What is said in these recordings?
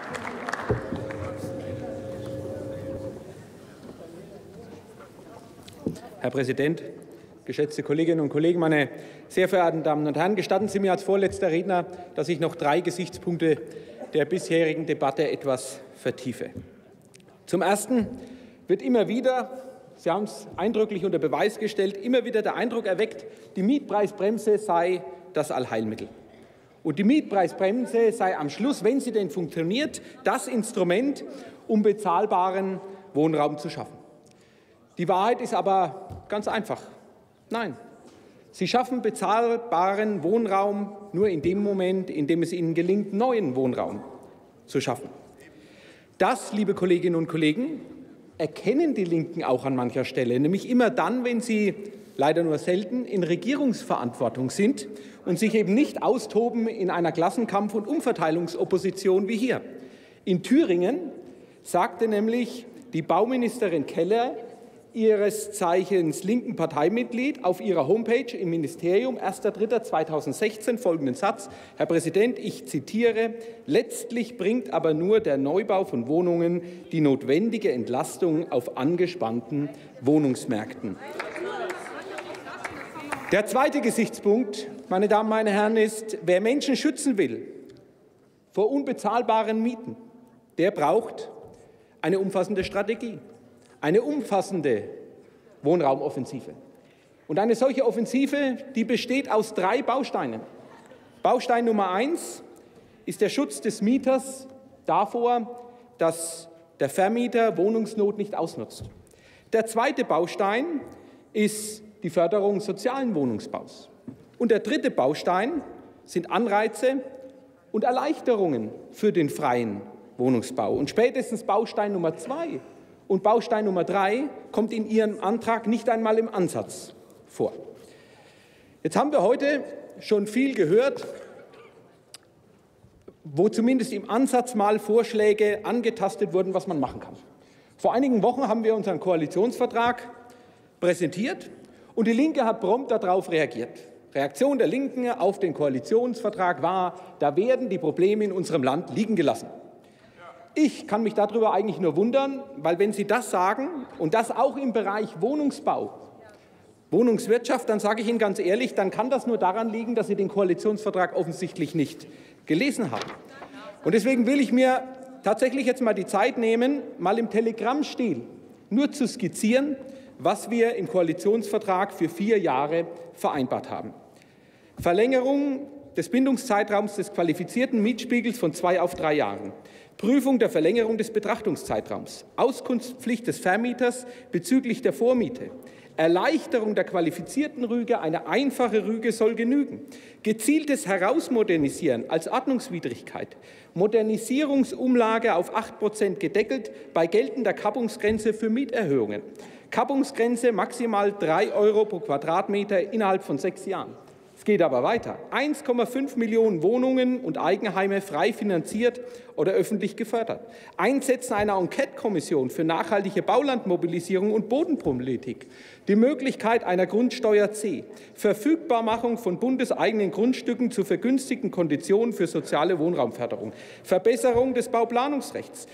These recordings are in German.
Herr Präsident, geschätzte Kolleginnen und Kollegen, meine sehr verehrten Damen und Herren! Gestatten Sie mir als vorletzter Redner, dass ich noch 3 Gesichtspunkte der bisherigen Debatte etwas vertiefe. Zum Ersten wird immer wieder, Sie haben es eindrücklich unter Beweis gestellt, immer wieder der Eindruck erweckt, die Mietpreisbremse sei das Allheilmittel. Und die Mietpreisbremse sei am Schluss, wenn sie denn funktioniert, das Instrument, um bezahlbaren Wohnraum zu schaffen. Die Wahrheit ist aber ganz einfach. Nein, Sie schaffen bezahlbaren Wohnraum nur in dem Moment, in dem es Ihnen gelingt, neuen Wohnraum zu schaffen. Das, liebe Kolleginnen und Kollegen, erkennen die Linken auch an mancher Stelle, nämlich immer dann, wenn sie leider nur selten in Regierungsverantwortung sind und sich eben nicht austoben in einer Klassenkampf- und Umverteilungsopposition wie hier. In Thüringen sagte nämlich die Bauministerin Keller, ihres Zeichens linken Parteimitglied, auf ihrer Homepage im Ministerium 1.3.2016 folgenden Satz: Herr Präsident, ich zitiere: Letztlich bringt aber nur der Neubau von Wohnungen die notwendige Entlastung auf angespannten Wohnungsmärkten. Der zweite Gesichtspunkt, meine Damen, meine Herren, ist, wer Menschen schützen will vor unbezahlbaren Mieten, der braucht eine umfassende Strategie. Eine umfassende Wohnraumoffensive. Und eine solche Offensive, die besteht aus 3 Bausteinen. Baustein Nummer 1 ist der Schutz des Mieters davor, dass der Vermieter Wohnungsnot nicht ausnutzt. Der zweite Baustein ist die Förderung sozialen Wohnungsbaus. Und der dritte Baustein sind Anreize und Erleichterungen für den freien Wohnungsbau. Und spätestens Baustein Nummer 2 und Baustein Nummer 3 kommt in Ihrem Antrag nicht einmal im Ansatz vor. Jetzt haben wir heute schon viel gehört, wo zumindest im Ansatz mal Vorschläge angetastet wurden, was man machen kann. Vor einigen Wochen haben wir unseren Koalitionsvertrag präsentiert und die Linke hat prompt darauf reagiert. Reaktion der Linken auf den Koalitionsvertrag war, da werden die Probleme in unserem Land liegen gelassen. Ich kann mich darüber eigentlich nur wundern, weil wenn Sie das sagen und das auch im Bereich Wohnungsbau, Wohnungswirtschaft, dann sage ich Ihnen ganz ehrlich, dann kann das nur daran liegen, dass Sie den Koalitionsvertrag offensichtlich nicht gelesen haben. Und deswegen will ich mir tatsächlich jetzt mal die Zeit nehmen, mal im Telegrammstil nur zu skizzieren, was wir im Koalitionsvertrag für 4 Jahre vereinbart haben. Verlängerung des Bindungszeitraums des qualifizierten Mietspiegels von 2 auf 3 Jahren. Prüfung der Verlängerung des Betrachtungszeitraums, Auskunftspflicht des Vermieters bezüglich der Vormiete, Erleichterung der qualifizierten Rüge, eine einfache Rüge soll genügen, gezieltes Herausmodernisieren als Ordnungswidrigkeit, Modernisierungsumlage auf 8% gedeckelt bei geltender Kappungsgrenze für Mieterhöhungen, Kappungsgrenze maximal 3 € pro Quadratmeter innerhalb von 6 Jahren. Es geht aber weiter. 1,5 Millionen Wohnungen und Eigenheime frei finanziert oder öffentlich gefördert. Einsetzen einer Enquete-Kommission für nachhaltige Baulandmobilisierung und Bodenpolitik. Die Möglichkeit einer Grundsteuer C. Verfügbarmachung von bundeseigenen Grundstücken zu vergünstigten Konditionen für soziale Wohnraumförderung. Verbesserung des Bauplanungsrechts.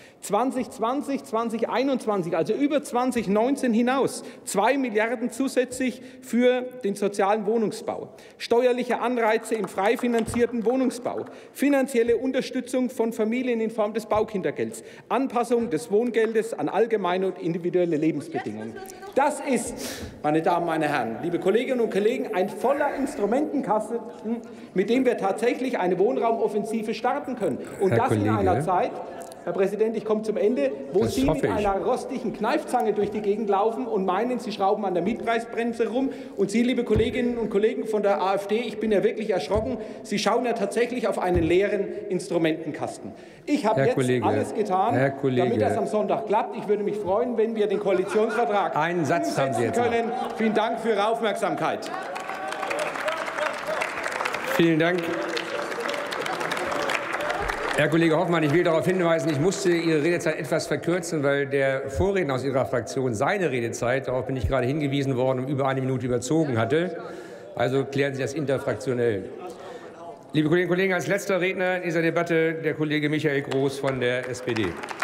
2020, 2021, also über 2019 hinaus, 2 Milliarden zusätzlich für den sozialen Wohnungsbau. Steuerliche Anreize im frei finanzierten Wohnungsbau, finanzielle Unterstützung von Familien in Form des Baukindergelds, Anpassung des Wohngeldes an allgemeine und individuelle Lebensbedingungen. Das ist, meine Damen, meine Herren, liebe Kolleginnen und Kollegen, ein voller Instrumentenkasten, mit dem wir tatsächlich eine Wohnraumoffensive starten können. Und Herr das Kollege, in einer Zeit, Herr Präsident, ich komme zum Ende, wo Sie mit einer rostigen Kneifzange durch die Gegend laufen und meinen, Sie schrauben an der Mietpreisbremse rum. Und Sie, liebe Kolleginnen und Kollegen von der AfD, ich bin ja wirklich erschrocken, Sie schauen ja tatsächlich auf einen leeren Instrumentenkasten. Ich habe jetzt alles getan, damit das am Sonntag klappt. Ich würde mich freuen, wenn wir den Koalitionsvertrag umsetzen können. Vielen Dank für Ihre Aufmerksamkeit. Vielen Dank. Herr Kollege Hoffmann, ich will darauf hinweisen, ich musste Ihre Redezeit etwas verkürzen, weil der Vorredner aus Ihrer Fraktion seine Redezeit, darauf bin ich gerade hingewiesen worden, um über 1 Minute überzogen hatte. Also klären Sie das interfraktionell. Liebe Kolleginnen und Kollegen, als letzter Redner in dieser Debatte der Kollege Michael Groß von der SPD.